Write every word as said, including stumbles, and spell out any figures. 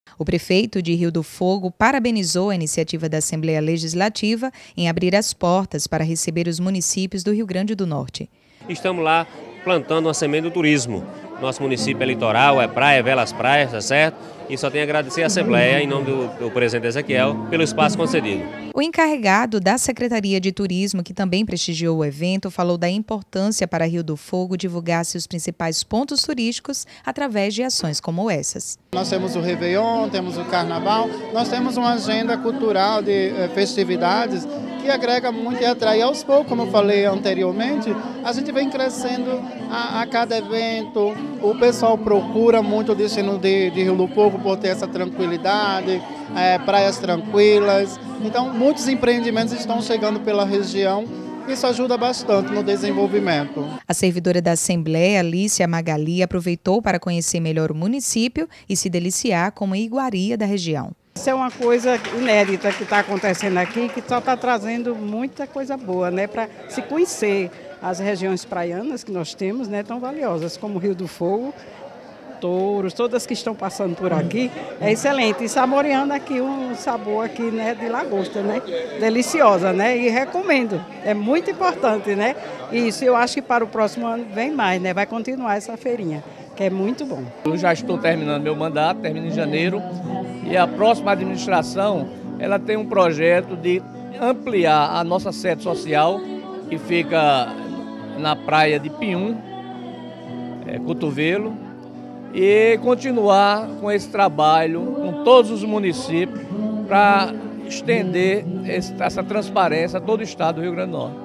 O prefeito de Rio do Fogo parabenizou a iniciativa da Assembleia Legislativa em abrir as portas para receber os municípios do Rio Grande do Norte. Estamos lá plantando uma semente do turismo. Nosso município é litoral, é praia, é belas praias, tá certo? E só tenho a agradecer à Assembleia, em nome do, do presidente Ezequiel, pelo espaço concedido. O encarregado da Secretaria de Turismo, que também prestigiou o evento, falou da importância para Rio do Fogo divulgar seus principais pontos turísticos através de ações como essas. Nós temos o Réveillon, temos o Carnaval, nós temos uma agenda cultural de eh, festividades que agrega muito e atrai aos poucos, como eu falei anteriormente. A gente vem crescendo a, a cada evento, o pessoal procura muito o destino de, de Rio do Fogo por ter essa tranquilidade, é, praias tranquilas. Então, muitos empreendimentos estão chegando pela região. Isso ajuda bastante no desenvolvimento. A servidora da Assembleia, Alicia Magali, aproveitou para conhecer melhor o município e se deliciar com a iguaria da região. Isso é uma coisa inédita que está acontecendo aqui, que só está trazendo muita coisa boa, né, para se conhecer as regiões praianas que nós temos, né, tão valiosas, como o Rio do Fogo, Touros, todas que estão passando por aqui, é excelente. E saboreando aqui um sabor aqui, né, de lagosta, né, deliciosa, né, e recomendo. É muito importante, né, e isso eu acho que para o próximo ano vem mais, né, vai continuar essa feirinha, que é muito bom. Eu já estou terminando meu mandato, termino em janeiro, e a próxima administração, ela tem um projeto de ampliar a nossa sede social, que fica na praia de Pium, é, Cotovelo, e continuar com esse trabalho com todos os municípios para estender essa transparência a todo o estado do Rio Grande do Norte.